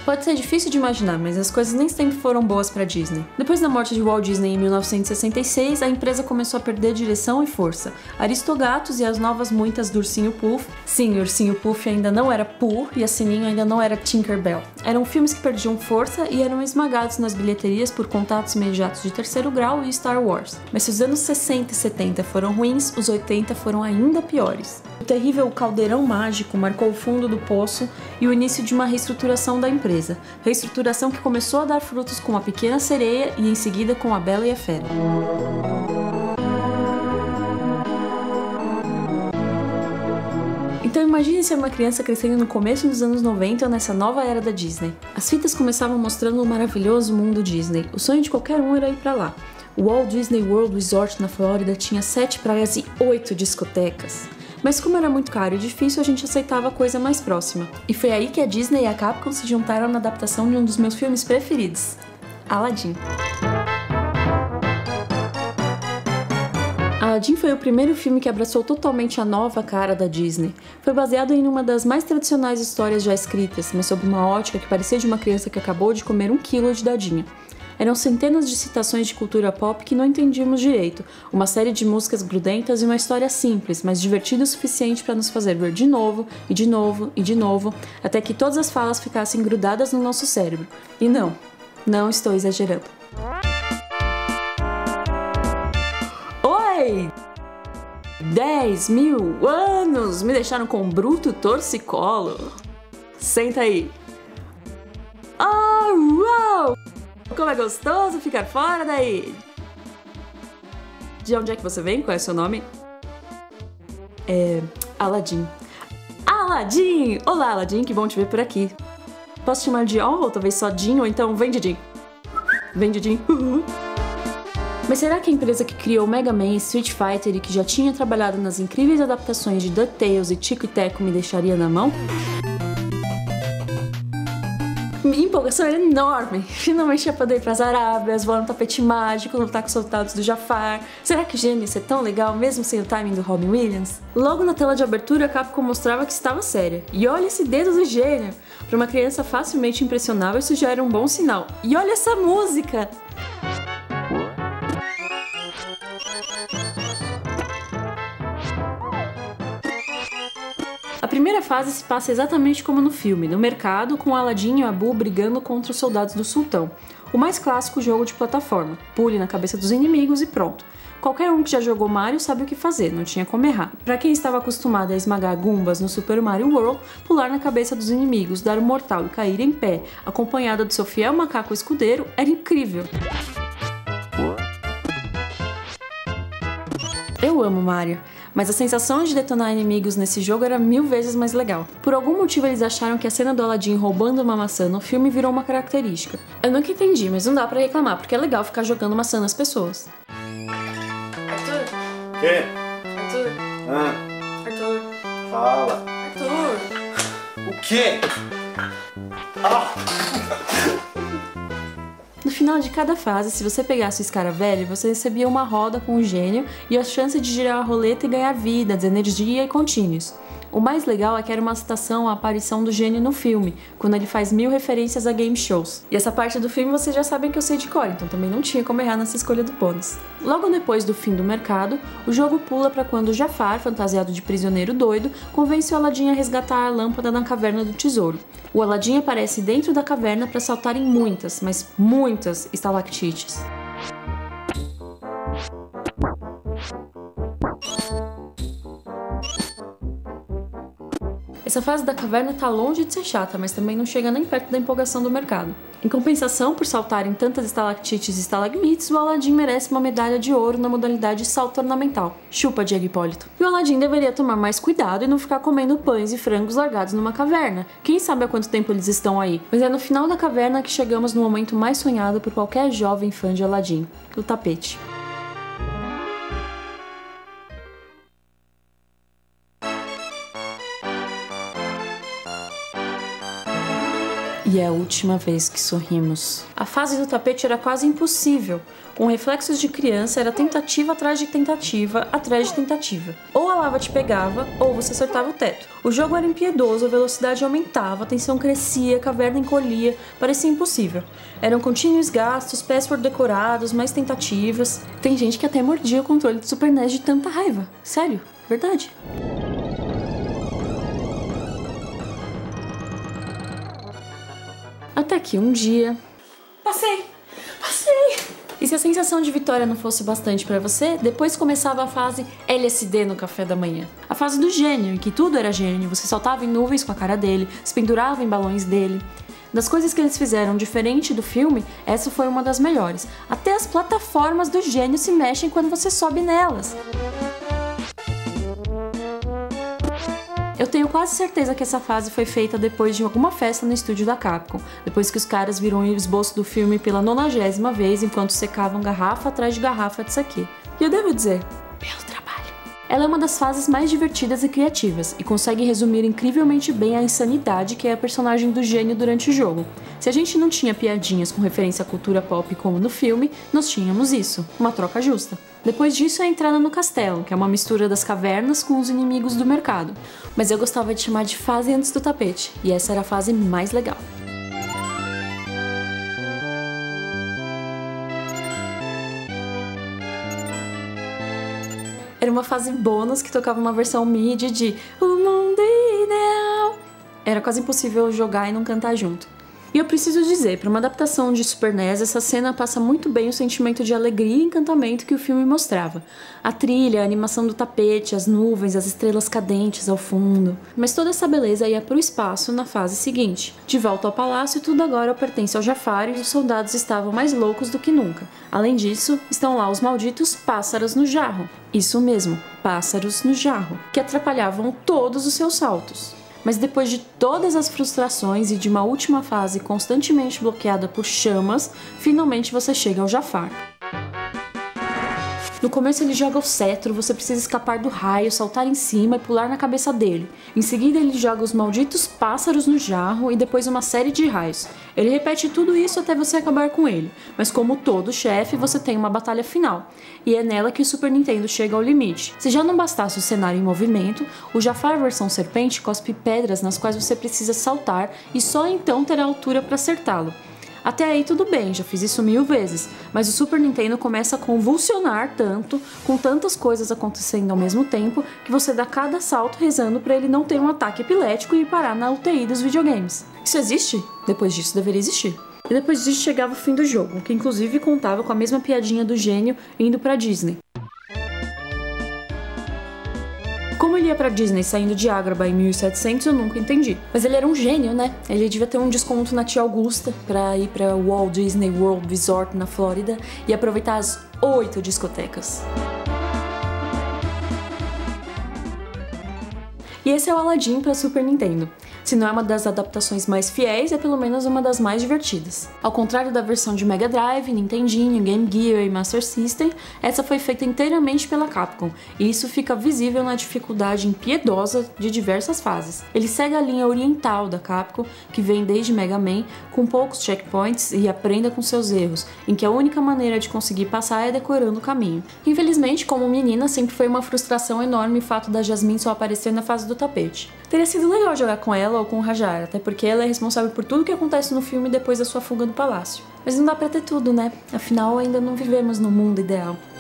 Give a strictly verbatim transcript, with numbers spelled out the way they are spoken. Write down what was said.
Pode ser difícil de imaginar, mas as coisas nem sempre foram boas para Disney. Depois da morte de Walt Disney em mil novecentos e sessenta e seis, a empresa começou a perder direção e força. Aristogatos e as novas muitas do Ursinho Puff. Sim, o Ursinho Puff ainda não era Pooh e a Sininho ainda não era Tinkerbell. Eram filmes que perdiam força e eram esmagados nas bilheterias por contatos imediatos de terceiro grau e Star Wars. Mas se os anos sessenta e setenta foram ruins, os oitenta foram ainda piores. O terrível caldeirão mágico marcou o fundo do poço e o início de uma reestruturação da empresa. Reestruturação que começou a dar frutos com A Pequena Sereia e em seguida com A Bela e a Fera. Então imagine ser uma criança crescendo no começo dos anos noventa nessa nova era da Disney. As fitas começavam mostrando o maravilhoso mundo Disney. O sonho de qualquer um era ir pra lá. O Walt Disney World Resort na Flórida tinha sete praias e oito discotecas. Mas como era muito caro e difícil, a gente aceitava a coisa mais próxima. E foi aí que a Disney e a Capcom se juntaram na adaptação de um dos meus filmes preferidos, Aladdin. Aladdin foi o primeiro filme que abraçou totalmente a nova cara da Disney. Foi baseado em uma das mais tradicionais histórias já escritas, mas sob uma ótica que parecia de uma criança que acabou de comer um quilo de dadinho. Eram centenas de citações de cultura pop que não entendíamos direito, uma série de músicas grudentas e uma história simples, mas divertida o suficiente para nos fazer ver de novo, e de novo, e de novo, até que todas as falas ficassem grudadas no nosso cérebro. E não, não estou exagerando. Oi! dez mil anos me deixaram com um bruto torcicolo. Senta aí. Oh, uau! Como é gostoso ficar fora daí! De onde é que você vem? Qual é o seu nome? É... Aladdin. Aladdin! Olá, Aladdin, que bom te ver por aqui. Posso te chamar de Al, ou talvez só Din, ou então vem Didin. Vem Didin. Uhum. Mas será que a empresa que criou Mega Man e Street Fighter e que já tinha trabalhado nas incríveis adaptações de DuckTales e Tico e Teco me deixaria na mão? Minha empolgação era enorme. Finalmente ia poder ir pras Arábias, voar no tapete mágico, lutar com os soldados do Jafar. Será que o gênio ia ser tão legal mesmo sem o timing do Robin Williams? Logo na tela de abertura, a Capcom mostrava que estava séria. E olha esse dedo do gênio! Para uma criança facilmente impressionável, isso já era um bom sinal. E olha essa música! A primeira fase se passa exatamente como no filme, no mercado, com Aladdin e Abu brigando contra os soldados do sultão. O mais clássico jogo de plataforma, pule na cabeça dos inimigos e pronto. Qualquer um que já jogou Mario sabe o que fazer, não tinha como errar. Para quem estava acostumado a esmagar Goombas no Super Mario World, pular na cabeça dos inimigos, dar um mortal e cair em pé, acompanhada do seu fiel macaco escudeiro, era incrível. Eu amo Mario, mas a sensação de detonar inimigos nesse jogo era mil vezes mais legal. Por algum motivo eles acharam que a cena do Aladdin roubando uma maçã no filme virou uma característica. Eu nunca entendi, mas não dá pra reclamar, porque é legal ficar jogando maçã nas pessoas. Arthur? Quê? Arthur? Ah, Arthur? fala. Arthur? O quê? Ah! No final de cada fase, se você pegasse o escaravelho, você recebia uma roda com o gênio e a chance de girar a roleta e ganhar vidas, energia e contínuos. O mais legal é que era uma citação à aparição do gênio no filme, quando ele faz mil referências a game shows. E essa parte do filme vocês já sabem que eu sei de cor, então também não tinha como errar nessa escolha do bônus. Logo depois do fim do mercado, o jogo pula para quando Jafar, fantasiado de prisioneiro doido, convence o Aladdin a resgatar a lâmpada na caverna do tesouro. O Aladdin aparece dentro da caverna para saltar em muitas, mas muitas estalactites. Essa fase da caverna tá longe de ser chata, mas também não chega nem perto da empolgação do mercado. Em compensação, por saltar em tantas estalactites e estalagmites, o Aladdin merece uma medalha de ouro na modalidade salto ornamental. Chupa, Diego Hipólito. E o Aladdin deveria tomar mais cuidado e não ficar comendo pães e frangos largados numa caverna. Quem sabe há quanto tempo eles estão aí? Mas é no final da caverna que chegamos no momento mais sonhado por qualquer jovem fã de Aladdin, o tapete. E é a última vez que sorrimos. A fase do tapete era quase impossível. Com reflexos de criança, era tentativa atrás de tentativa, atrás de tentativa. Ou a lava te pegava, ou você acertava o teto. O jogo era impiedoso, a velocidade aumentava, a tensão crescia, a caverna encolhia, parecia impossível. Eram contínuos gastos, password decorados, mais tentativas. Tem gente que até mordia o controle do Super N E S de tanta raiva. Sério, verdade. Até que um dia... Passei! Passei! E se a sensação de vitória não fosse bastante pra você, depois começava a fase L S D no café da manhã. A fase do gênio, em que tudo era gênio, você saltava em nuvens com a cara dele, se pendurava em balões dele. Das coisas que eles fizeram diferente do filme, essa foi uma das melhores. Até as plataformas do gênio se mexem quando você sobe nelas. Eu tenho quase certeza que essa fase foi feita depois de alguma festa no estúdio da Capcom, depois que os caras viram o esboço do filme pela nonagésima vez enquanto secavam garrafa atrás de garrafa de saquê. E eu devo dizer, belo trabalho. Ela é uma das fases mais divertidas e criativas, e consegue resumir incrivelmente bem a insanidade que é a personagem do gênio durante o jogo. Se a gente não tinha piadinhas com referência à cultura pop como no filme, nós tínhamos isso, uma troca justa. Depois disso é a entrada no castelo, que é uma mistura das cavernas com os inimigos do mercado. Mas eu gostava de chamar de fase antes do tapete, e essa era a fase mais legal. Era uma fase bônus que tocava uma versão midi de O Mundo Ideal. Era quase impossível jogar e não cantar junto. E eu preciso dizer, para uma adaptação de Super N E S, essa cena passa muito bem o sentimento de alegria e encantamento que o filme mostrava. A trilha, a animação do tapete, as nuvens, as estrelas cadentes ao fundo. Mas toda essa beleza ia para o espaço na fase seguinte. De volta ao palácio, tudo agora pertence ao Jafar e os soldados estavam mais loucos do que nunca. Além disso, estão lá os malditos pássaros no jarro. Isso mesmo, pássaros no jarro, que atrapalhavam todos os seus saltos. Mas depois de todas as frustrações e de uma última fase constantemente bloqueada por chamas, finalmente você chega ao Jafar. No começo ele joga o cetro, você precisa escapar do raio, saltar em cima e pular na cabeça dele. Em seguida ele joga os malditos pássaros no jarro e depois uma série de raios. Ele repete tudo isso até você acabar com ele, mas como todo chefe você tem uma batalha final, e é nela que o Super Nintendo chega ao limite. Se já não bastasse o cenário em movimento, o Jafar versão serpente cospe pedras nas quais você precisa saltar e só então terá altura para acertá-lo. Até aí tudo bem, já fiz isso mil vezes, mas o Super Nintendo começa a convulsionar tanto, com tantas coisas acontecendo ao mesmo tempo, que você dá cada salto rezando para ele não ter um ataque epilético e parar na U T I dos videogames. Isso existe? Depois disso deveria existir. E depois disso chegava o fim do jogo, que inclusive contava com a mesma piadinha do gênio indo pra Disney. Como ele ia pra Disney saindo de Agrabah em mil e setecentos, eu nunca entendi. Mas ele era um gênio, né? Ele devia ter um desconto na Tia Augusta pra ir pra Walt Disney World Resort na Flórida e aproveitar as oito discotecas. E esse é o Aladdin para Super Nintendo. Se não é uma das adaptações mais fiéis, é pelo menos uma das mais divertidas. Ao contrário da versão de Mega Drive, Nintendinho, Game Gear e Master System, essa foi feita inteiramente pela Capcom, e isso fica visível na dificuldade impiedosa de diversas fases. Ele segue a linha oriental da Capcom, que vem desde Mega Man, com poucos checkpoints e aprenda com seus erros, em que a única maneira de conseguir passar é decorando o caminho. Infelizmente, como menina, sempre foi uma frustração enorme o fato da Jasmine só aparecer na fase do tapete. Teria sido legal jogar com ela ou com o Rajar, até porque ela é responsável por tudo que acontece no filme depois da sua fuga do palácio. Mas não dá pra ter tudo, né? Afinal, ainda não vivemos no mundo ideal.